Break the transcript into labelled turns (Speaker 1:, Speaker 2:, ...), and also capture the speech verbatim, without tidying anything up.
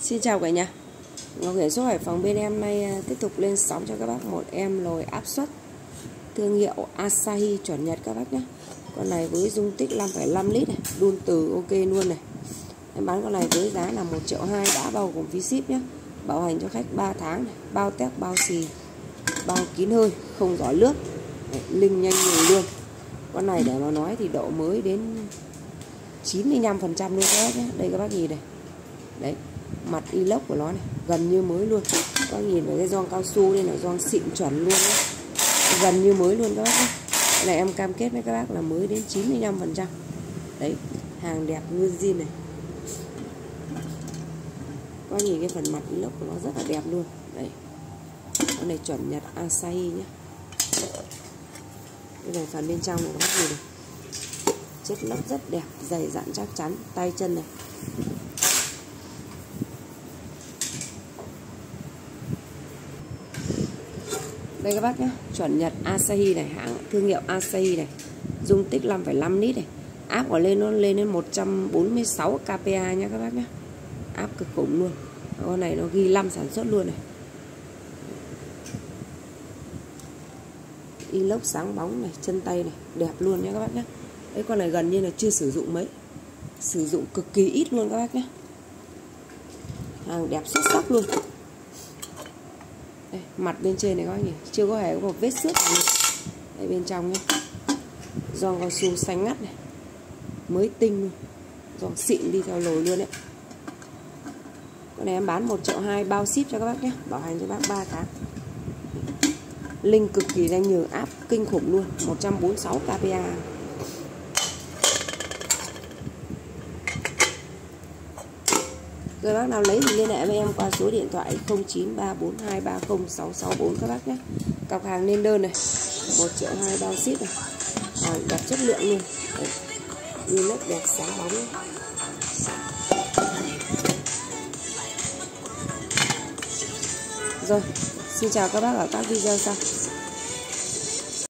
Speaker 1: Xin chào cả nhà. Ngọc Hiển số Hải Phòng bên em nay tiếp tục lên sóng cho các bác một em lồi áp suất thương hiệu Asahi chuẩn Nhật các bác nhé. Con này với dung tích năm phẩy năm lít này, đun từ ok luôn này. Em bán con này với giá là một triệu hai đã bao gồm phí ship nhé. Bảo hành cho khách ba tháng này, bao test bao xì, bao kín hơi, không giỏ nước. Đấy, linh nhanh nhiều luôn. Con này để mà nói thì độ mới đến chín mươi lăm phần trăm luôn các bác nhé. Đây các bác nhìn này. Đấy, mặt inox của nó này gần như mới luôn. Các bác nhìn vào cái gioăng cao su đây là gioăng xịn chuẩn luôn đấy. Gần như mới luôn các bác nhé. Cái này em cam kết với các bác là mới đến chín mươi lăm phần trăm. Đấy, hàng đẹp nguyên zin này. Các bác nhìn cái phần mặt inox của nó rất là đẹp luôn. Đấy, con này chuẩn Nhật Asahi nhé. Cái này phần bên trong của các bác nhìn này, chất lốc rất đẹp, dày dặn chắc chắn, tay chân này. Đây các bác nhé, chuẩn Nhật Asahi này, hãng thương hiệu Asahi này, dung tích năm phẩy năm lít này, áp của lên nó lên đến một trăm bốn mươi sáu ca pê a nha các bác nhé, áp cực khủng luôn. Con này nó ghi năm sản xuất luôn này, inox sáng bóng này, chân tay này, đẹp luôn nha các bác nhé. Đấy, con này gần như là chưa sử dụng mấy, sử dụng cực kỳ ít luôn các bác nhé, hàng đẹp xuất sắc luôn. Đây, mặt bên trên này các bác nhìn, chưa có hề có một vết xước nào. Đây bên trong nhé, gioăng cao su xanh ngắt này, mới tinh luôn, gioăng xịn đi theo lồi luôn đấy. Con này em bán một triệu hai bao ship cho các bác nhé, bảo hành cho bác ba tháng. Linh cực kỳ nhanh nhường, áp kinh khủng luôn, một trăm bốn mươi sáu ca pê a. Rồi bác nào lấy thì liên hệ với em qua số điện thoại không chín ba bốn hai ba không sáu sáu bốn các bác nhé. Cọc hàng lên đơn này, một triệu hai bao ship này, hàng đẹp chất lượng luôn. Inox đẹp sáng bóng ấy. Rồi, xin chào các bác ở các video sau.